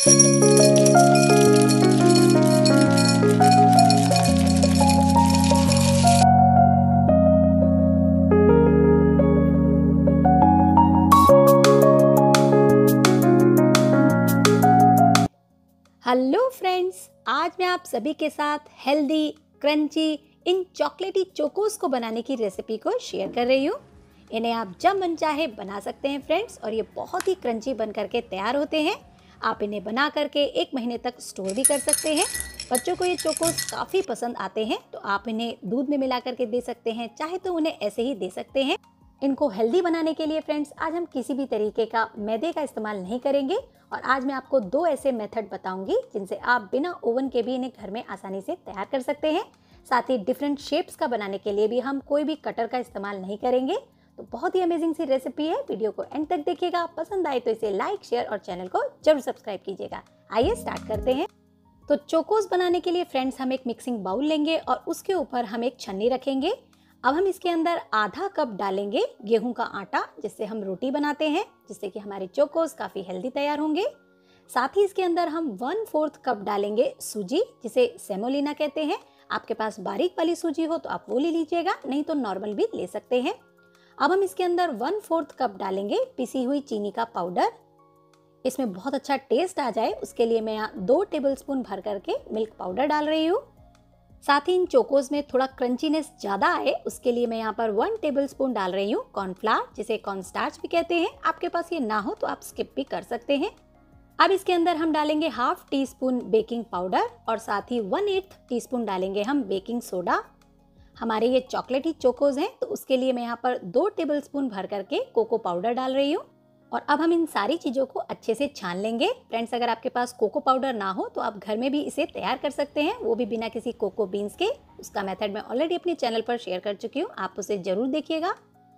Hello friends, आज मैं आप सभी के साथ हेल्दी, क्रंची इन चॉकलेटी चोकोस को बनाने की रेसिपी को शेयर कर रही हूँ। इन्हें आप जब मन चाहे बना सकते हैं फ्रेंड्स, और ये बहुत ही क्रंची बन करके तैयार होते हैं। आप इन्हें बना करके 1 महीने तक स्टोर भी कर सकते हैं। बच्चों को ये चोकोस काफ़ी पसंद आते हैं, तो आप इन्हें दूध में मिला करके दे सकते हैं, चाहे तो उन्हें ऐसे ही दे सकते हैं। इनको हेल्दी बनाने के लिए फ्रेंड्स आज हम किसी भी तरीके का मैदे का इस्तेमाल नहीं करेंगे, और आज मैं आपको 2 ऐसे मेथड बताऊंगी जिनसे आप बिना ओवन के भी इन्हें घर में आसानी से तैयार कर सकते हैं। साथ ही डिफरेंट शेप्स का बनाने के लिए भी हम कोई भी कटर का इस्तेमाल नहीं करेंगे। तो बहुत ही अमेजिंग सी रेसिपी है, वीडियो को एंड तक देखिएगा। पसंद आए तो इसे लाइक, शेयर और चैनल को जरूर सब्सक्राइब कीजिएगा। आइए स्टार्ट करते हैं। तो चोकोस बनाने के लिए फ्रेंड्स हम एक मिक्सिंग बाउल लेंगे और उसके ऊपर हम एक छन्नी रखेंगे। अब हम इसके अंदर आधा कप डालेंगे गेहूं का आटा, जिससे हम रोटी बनाते हैं, जिससे कि हमारे चोकोस काफ़ी हेल्दी तैयार होंगे। साथ ही इसके अंदर हम 1/4 कप डालेंगे सूजी, जिसे सेमोलिना कहते हैं। आपके पास बारीक वाली सूजी हो तो आप वो ले लीजिएगा, नहीं तो नॉर्मल भी ले सकते हैं। अब हम इसके अंदर 1/4 कप डालेंगे पिसी हुई चीनी का पाउडर। इसमें बहुत अच्छा टेस्ट आ जाए उसके लिए मैं यहाँ 2 टेबलस्पून भर करके मिल्क पाउडर डाल रही हूँ। साथ ही इन चोकोस में थोड़ा क्रंचीनेस ज़्यादा आए उसके लिए मैं यहाँ पर 1 टेबलस्पून डाल रही हूँ कॉर्नफ्लावर, जिसे कॉर्नस्टार्च भी कहते हैं। आपके पास ये ना हो तो आप स्किप भी कर सकते हैं। अब इसके अंदर हम डालेंगे 1/2 टीस्पून बेकिंग पाउडर और साथ ही 1/8 टीस्पून डालेंगे हम बेकिंग सोडा। हमारे ये चॉकलेटी चोकोस हैं, तो उसके लिए मैं यहाँ पर 2 टेबलस्पून भर करके कोको पाउडर डाल रही हूँ। और अब हम इन सारी चीज़ों को अच्छे से छान लेंगे। फ्रेंड्स, अगर आपके पास कोको पाउडर ना हो तो आप घर में भी इसे तैयार कर सकते हैं, वो भी बिना किसी कोको बीन्स के। उसका मेथड मैं ऑलरेडी अपने चैनल पर शेयर कर चुकी हूँ, आप उसे ज़रूर देखिएगा।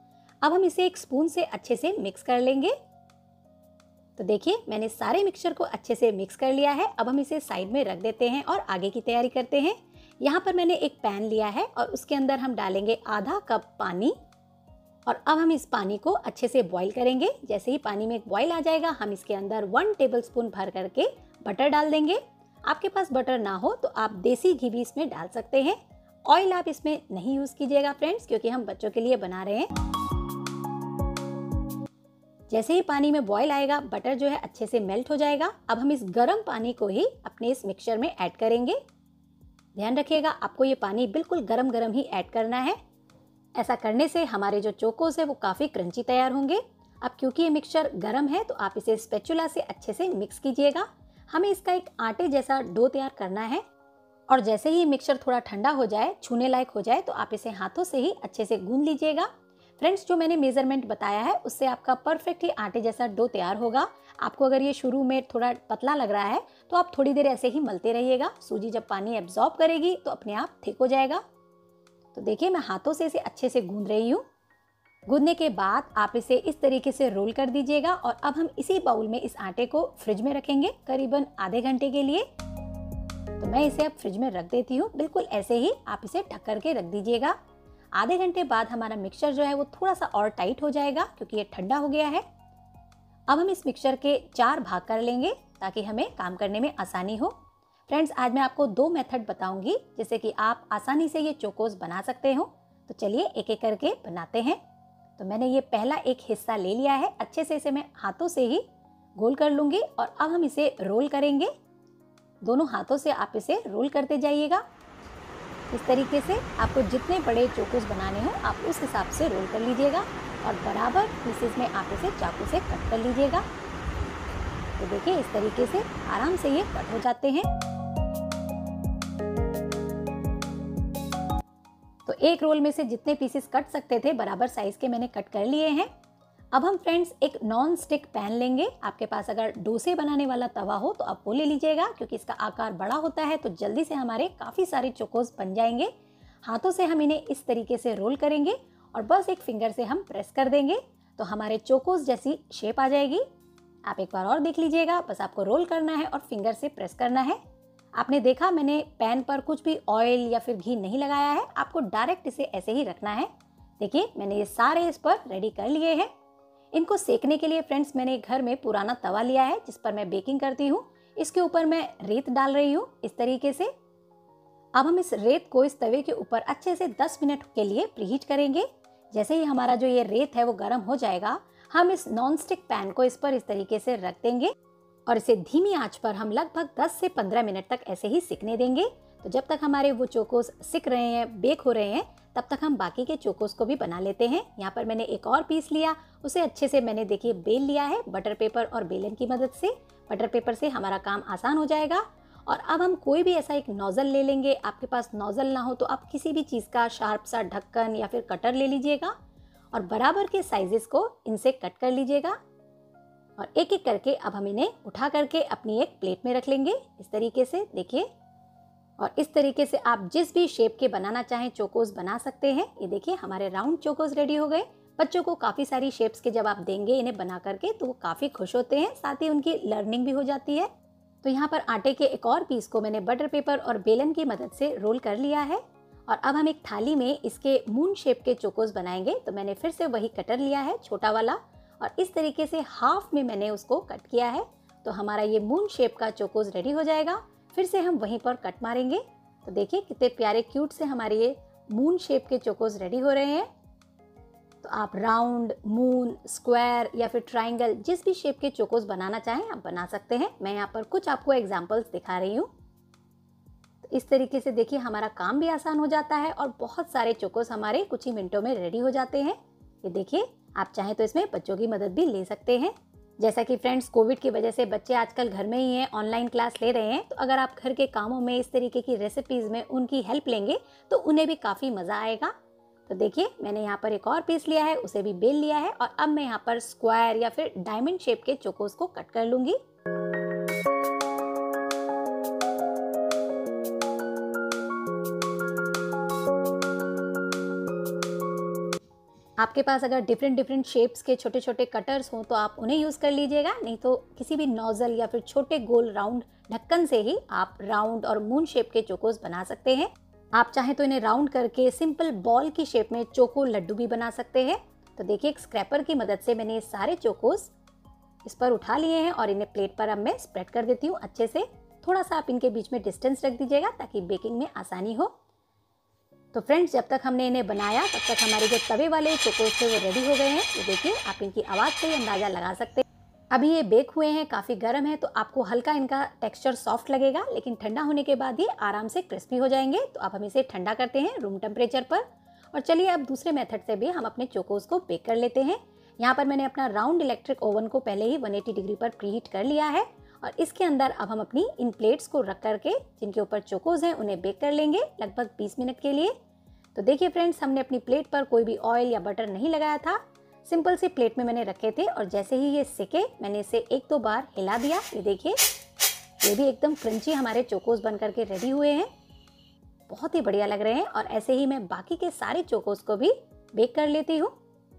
अब हम इसे एक स्पून से अच्छे से मिक्स कर लेंगे। तो देखिए, मैंने सारे मिक्सचर को अच्छे से मिक्स कर लिया है। अब हम इसे साइड में रख देते हैं और आगे की तैयारी करते हैं। यहाँ पर मैंने एक पैन लिया है और उसके अंदर हम डालेंगे आधा कप पानी, और अब हम इस पानी को अच्छे से बॉईल करेंगे। जैसे ही पानी में एक बॉईल आ जाएगा, हम इसके अंदर 1 टेबलस्पून भर करके बटर डाल देंगे। आपके पास बटर ना हो तो आप देसी घी भी इसमें डाल सकते हैं। ऑयल आप इसमें नहीं यूज़ कीजिएगा फ्रेंड्स, क्योंकि हम बच्चों के लिए बना रहे हैं। जैसे ही पानी में बॉईल आएगा, बटर जो है अच्छे से मेल्ट हो जाएगा। अब हम इस गर्म पानी को ही अपने इस मिक्सचर में ऐड करेंगे। ध्यान रखिएगा, आपको ये पानी बिल्कुल गरम गरम ही ऐड करना है। ऐसा करने से हमारे जो चोकोस है वो काफ़ी क्रंची तैयार होंगे। अब क्योंकि ये मिक्सचर गर्म है तो आप इसे स्पैचुला से अच्छे से मिक्स कीजिएगा। हमें इसका एक आटे जैसा डो तैयार करना है, और जैसे ही मिक्सचर थोड़ा ठंडा हो जाए, छूने लायक हो जाए, तो आप इसे हाथों से ही अच्छे से गूंद लीजिएगा। फ्रेंड्स, जो मैंने मेजरमेंट बताया है उससे आपका परफेक्ट ही आटे जैसा डो तैयार होगा। आपको अगर ये शुरू में थोड़ा पतला लग रहा है तो आप थोड़ी देर ऐसे ही मलते रहिएगा। सूजी जब पानी एब्जॉर्ब करेगी तो अपने आप थिक हो जाएगा। तो देखिए, मैं हाथों से इसे अच्छे से गूंद रही हूँ। गूंदने के बाद आप इसे इस तरीके से रोल कर दीजिएगा, और अब हम इसी बाउल में इस आटे को फ्रिज में रखेंगे करीबन आधे घंटे के लिए। तो मैं इसे अब फ्रिज में रख देती हूँ। बिल्कुल ऐसे ही आप इसे ढक करके रख दीजिएगा। आधे घंटे बाद हमारा मिक्सचर जो है वो थोड़ा सा और टाइट हो जाएगा, क्योंकि ये ठंडा हो गया है। अब हम इस मिक्सचर के 4 भाग कर लेंगे ताकि हमें काम करने में आसानी हो। फ्रेंड्स, आज मैं आपको 2 मेथड बताऊंगी जिससे कि आप आसानी से ये चोकोस बना सकते हो। तो चलिए एक एक करके बनाते हैं। तो मैंने ये पहला एक हिस्सा ले लिया है। अच्छे से इसे मैं हाथों से ही गोल कर लूँगी, और अब हम इसे रोल करेंगे। दोनों हाथों से आप इसे रोल करते जाइएगा। इस तरीके से आपको जितने बड़े चोकोस बनाने हो आप उस हिसाब से रोल कर लीजिएगा, और बराबर पीसेस में आप इसे चाकू से कट कर लीजिएगा। तो देखिए, इस तरीके से आराम से ये कट हो जाते हैं। तो एक रोल में से जितने पीसेस कट सकते थे बराबर साइज के मैंने कट कर लिए हैं। अब हम फ्रेंड्स एक नॉन स्टिक पैन लेंगे। आपके पास अगर डोसे बनाने वाला तवा हो तो आप वो ले लीजिएगा, क्योंकि इसका आकार बड़ा होता है तो जल्दी से हमारे काफ़ी सारे चोकोस बन जाएंगे। हाथों से हम इन्हें इस तरीके से रोल करेंगे और बस एक फिंगर से हम प्रेस कर देंगे तो हमारे चोकोस जैसी शेप आ जाएगी। आप एक बार और देख लीजिएगा, बस आपको रोल करना है और फिंगर से प्रेस करना है। आपने देखा मैंने पैन पर कुछ भी ऑयल या फिर घी नहीं लगाया है, आपको डायरेक्ट इसे ऐसे ही रखना है। देखिए, मैंने ये सारे इस पर रेडी कर लिए हैं। इनको सेकने के लिए फ्रेंड्स मैंने घर में पुराना तवा लिया है जिस पर मैं बेकिंग करती हूँ। इसके ऊपर मैं रेत डाल रही हूँ इस तरीके से। अब हम इस रेत को इस तवे के ऊपर अच्छे से 10 मिनट के लिए प्रीहीट करेंगे। जैसे ही हमारा जो ये रेत है वो गर्म हो जाएगा, हम इस नॉन स्टिक पैन को इस पर इस तरीके से रख देंगे और इसे धीमी आंच पर हम लगभग 10 से 15 मिनट तक ऐसे ही सिकने देंगे। तो जब तक हमारे वो चोकोस सिक रहे हैं, बेक हो रहे हैं, तब तक हम बाकी के चोकोस को भी बना लेते हैं। यहाँ पर मैंने एक और पीस लिया, उसे अच्छे से मैंने देखिए बेल लिया है बटर पेपर और बेलन की मदद से। बटर पेपर से हमारा काम आसान हो जाएगा। और अब हम कोई भी ऐसा एक नोजल ले लेंगे। आपके पास नोजल ना हो तो आप किसी भी चीज़ का शार्प सा ढक्कन या फिर कटर ले लीजिएगा और बराबर के साइजेस को इनसे कट कर लीजिएगा। और एक एक करके अब हम इन्हें उठा करके अपनी एक प्लेट में रख लेंगे इस तरीके से, देखिए। और इस तरीके से आप जिस भी शेप के बनाना चाहें चोकोस बना सकते हैं। ये देखिए हमारे राउंड चोकोस रेडी हो गए। बच्चों को काफ़ी सारी शेप्स के जब आप देंगे इन्हें बना करके तो वो काफ़ी खुश होते हैं, साथ ही उनकी लर्निंग भी हो जाती है। तो यहाँ पर आटे के एक और पीस को मैंने बटर पेपर और बेलन की मदद से रोल कर लिया है। और अब हम एक थाली में इसके मून शेप के चोकोस बनाएंगे। तो मैंने फिर से वही कटर लिया है छोटा वाला और इस तरीके से हाफ में मैंने उसको कट किया है। तो हमारा ये मून शेप का चोकोस रेडी हो जाएगा। फिर से हम वहीं पर कट मारेंगे। तो देखिए कितने प्यारे क्यूट से हमारे ये मून शेप के चोकोस रेडी हो रहे हैं। तो आप राउंड, मून, स्क्वायर या फिर ट्राइंगल जिस भी शेप के चोकोस बनाना चाहें आप बना सकते हैं। मैं यहाँ पर कुछ आपको एग्जांपल्स दिखा रही हूँ। तो इस तरीके से देखिए हमारा काम भी आसान हो जाता है और बहुत सारे चोकोस हमारे कुछ ही मिनटों में रेडी हो जाते हैं। ये देखिए, आप चाहें तो इसमें बच्चों की मदद भी ले सकते हैं। जैसा कि फ्रेंड्स कोविड की वजह से बच्चे आजकल घर में ही हैं, ऑनलाइन क्लास ले रहे हैं। तो अगर आप घर के कामों में इस तरीके की रेसिपीज़ में उनकी हेल्प लेंगे तो उन्हें भी काफ़ी मज़ा आएगा। तो देखिए मैंने यहाँ पर एक और पीस लिया है, उसे भी बेल लिया है और अब मैं यहाँ पर स्क्वायर या फिर डायमंड शेप के चोकोस को कट कर लूँगी। आपके पास अगर डिफरेंट शेप्स के छोटे छोटे कटर्स हों तो आप उन्हें यूज़ कर लीजिएगा, नहीं तो किसी भी नोजल या फिर छोटे गोल राउंड ढक्कन से ही आप राउंड और मून शेप के चोकोस बना सकते हैं। आप चाहें तो इन्हें राउंड करके सिंपल बॉल की शेप में चोको लड्डू भी बना सकते हैं। तो देखिए एक स्क्रैपर की मदद से मैंने ये सारे चोकोस इस पर उठा लिए हैं और इन्हें प्लेट पर अब मैं स्प्रेड कर देती हूँ अच्छे से। थोड़ा सा आप इनके बीच में डिस्टेंस रख दीजिएगा ताकि बेकिंग में आसानी हो। तो फ्रेंड्स जब तक हमने इन्हें बनाया तब तक हमारे जो तवे वाले चोकोस थे वो रेडी हो गए हैं। ये देखिए आप इनकी आवाज़ से ही अंदाज़ा लगा सकते हैं। अभी ये बेक हुए हैं, काफ़ी गर्म है, तो आपको हल्का इनका टेक्सचर सॉफ्ट लगेगा, लेकिन ठंडा होने के बाद ये आराम से क्रिस्पी हो जाएंगे। तो अब हम इसे ठंडा करते हैं रूम टेम्परेचर पर। और चलिए अब दूसरे मेथड से भी हम अपने चोकोस को बेक कर लेते हैं। यहाँ पर मैंने अपना राउंड इलेक्ट्रिक ओवन को पहले ही 180 डिग्री पर प्रीहीट कर लिया है और इसके अंदर अब हम अपनी इन प्लेट्स को रख करके जिनके ऊपर चोकोस हैं उन्हें बेक कर लेंगे लगभग 20 मिनट के लिए। तो देखिए फ्रेंड्स, हमने अपनी प्लेट पर कोई भी ऑयल या बटर नहीं लगाया था, सिंपल सी प्लेट में मैंने रखे थे और जैसे ही ये सिके मैंने इसे 1-2 बार हिला दिया। ये देखिए ये भी एकदम क्रंची हमारे चोकोस बन करके रेडी हुए हैं, बहुत ही बढ़िया लग रहे हैं। और ऐसे ही मैं बाकी के सारे चोकोस को भी बेक कर लेती हूँ।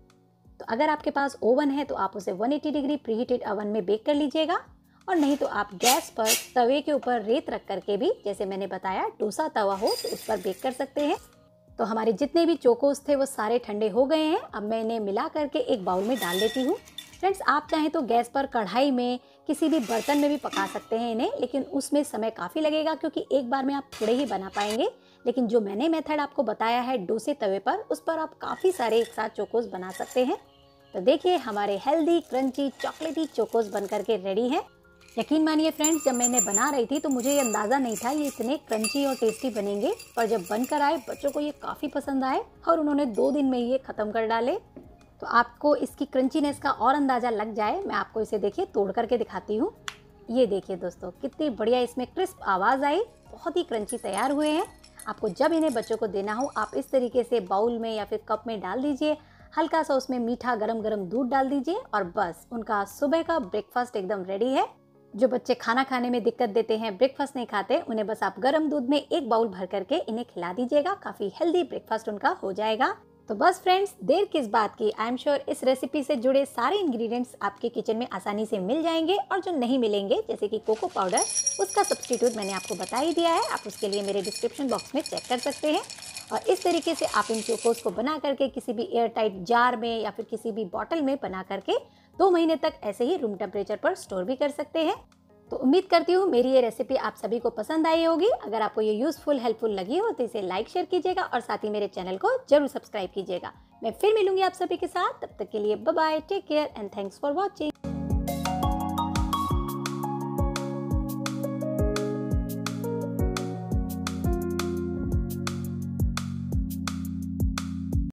तो अगर आपके पास ओवन है तो आप उसे 180 डिग्री प्रीहीटेड ओवन में बेक कर लीजिएगा, और नहीं तो आप गैस पर तवे के ऊपर रेत रख करके भी, जैसे मैंने बताया डोसा तवा हो तो उस पर बेक कर सकते हैं। तो हमारे जितने भी चोकोस थे वो सारे ठंडे हो गए हैं। अब मैं इन्हें मिला करके एक बाउल में डाल देती हूँ। फ्रेंड्स आप चाहें तो गैस पर कढ़ाई में किसी भी बर्तन में भी पका सकते हैं इन्हें, लेकिन उसमें समय काफ़ी लगेगा क्योंकि एक बार में आप थोड़े ही बना पाएंगे। लेकिन जो मैंने मेथड आपको बताया है डोसे तवे पर, उस पर आप काफ़ी सारे एक साथ चोकोस बना सकते हैं। तो देखिए हमारे हेल्दी क्रंची चॉकलेटी चोकोस बन करके रेडी हैं। यकीन मानिए फ्रेंड्स, जब मैं इन्हें बना रही थी तो मुझे ये अंदाज़ा नहीं था ये इतने क्रंची और टेस्टी बनेंगे, पर जब बनकर आए बच्चों को ये काफ़ी पसंद आए और उन्होंने 2 दिन में ये ख़त्म कर डाले। तो आपको इसकी क्रंचीनेस का और अंदाज़ा लग जाए, मैं आपको इसे देखिए तोड़ करके दिखाती हूँ। ये देखिए दोस्तों कितनी बढ़िया इसमें क्रिस्प आवाज़ आई, बहुत ही क्रंची तैयार हुए हैं। आपको जब इन्हें बच्चों को देना हो आप इस तरीके से बाउल में या फिर कप में डाल दीजिए, हल्का सा उसमें मीठा गरम गरम दूध डाल दीजिए और बस उनका सुबह का ब्रेकफास्ट एकदम रेडी है। जो बच्चे खाना खाने में दिक्कत देते हैं, ब्रेकफास्ट नहीं खाते, उन्हें बस आप गर्म दूध में 1 बाउल भर करके इन्हें खिला दीजिएगा, काफ़ी हेल्दी ब्रेकफास्ट उनका हो जाएगा। तो बस फ्रेंड्स देर किस बात की, आई एम श्योर इस रेसिपी से जुड़े सारे इंग्रेडिएंट्स आपके किचन में आसानी से मिल जाएंगे। और जो नहीं मिलेंगे जैसे कि कोको पाउडर, उसका सब्स्टिट्यूट मैंने आपको बता ही दिया है, आप उसके लिए मेरे डिस्क्रिप्शन बॉक्स में चेक कर सकते हैं। और इस तरीके से आप इन चोकोस को बना करके किसी भी एयर टाइट जार में या फिर किसी भी बॉटल में बना करके 2 महीने तक ऐसे ही रूम टेम्परेचर पर स्टोर भी कर सकते हैं। तो तो उम्मीद करती हूँ मेरी ये रेसिपी आप सभी को पसंद आई होगी। अगर आपको ये यूज़फुल हेल्पफुल लगी हो तो इसे लाइक शेयर कीजिएगा और साथ ही मेरे चैनल को जरूर सब्सक्राइब कीजिएगा। मैं फिर मिलूंगी आप सभी के साथ, तब तक के लिए bye bye, take care and thanks for watching.